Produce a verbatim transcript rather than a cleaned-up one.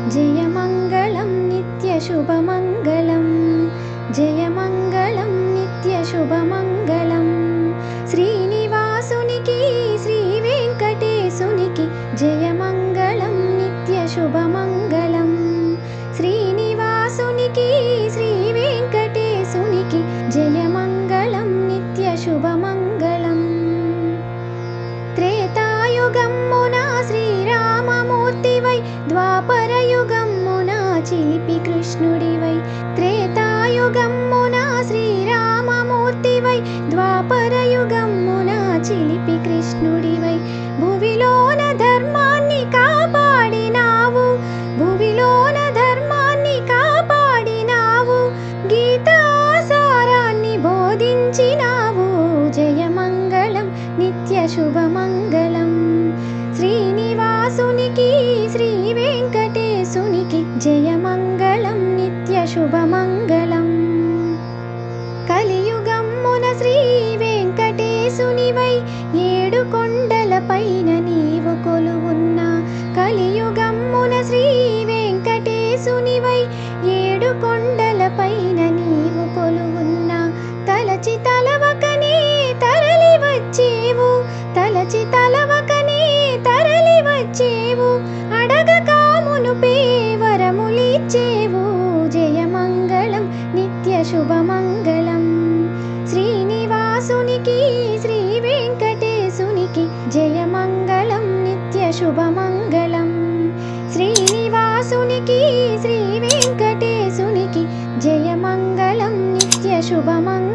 జయమంగళం నిత్యశుభమంగళం జయమంగళం నిత్యశుభమంగళం శ్రీనివాసునికి శ్రీ వెంకటేశునికి జయమంగళం నిత్యశుభమంగళం శ్రీనివాసునికి శ్రీ వెంకటేశునికి జయమంగళం నిత్యశుభమంగళం త్రేతాయుగమ్మున శ్రీరామమూర్తివై ద్వాపరయుగమ్మున చిలిపి కృష్ణుడివై త్రేతాయుగమ్మున శ్రీరామమూర్తివై ద్వాపరయుగమ్మున చిలిపి కృష్ణుడివై భువిలోన ధర్మాన్ని కాపాడినావు భువిలోన ధర్మాన్ని కాపాడినావు గీతాసారాన్ని బోధించినావు జయమంగళం నిత్యశుభమంగళం శ్రీనివాసునికి శ్రీ వెంకటేశునికి జయమంగళం నిత్యశుభమంగళం కలియుగమ్మున శ్రీ వెంకటేశునివై ఏడు కొండల పైన నీవు కొలువున్నా కలియుగమ్మున శ్రీ వెంకటేశునివై ఏడు కొండల పైన నీవు కొలువున్నా తలచి తలవకనే తరలి వచ్చేవు తలచి తలవకనే తరలి వచ్చేవు అడగక మునుపే వరములిచ్చేవు జయమంగళం నిత్యశుభమంగళం శ్రీనివాసునికి శ్రీ వెంకటేశునికి జయమంగళం నిత్యశుభమంగళం శ్రీనివాసునికి శ్రీ వెంకటేశునికి జయమంగళం నిత్యశుభమంగళం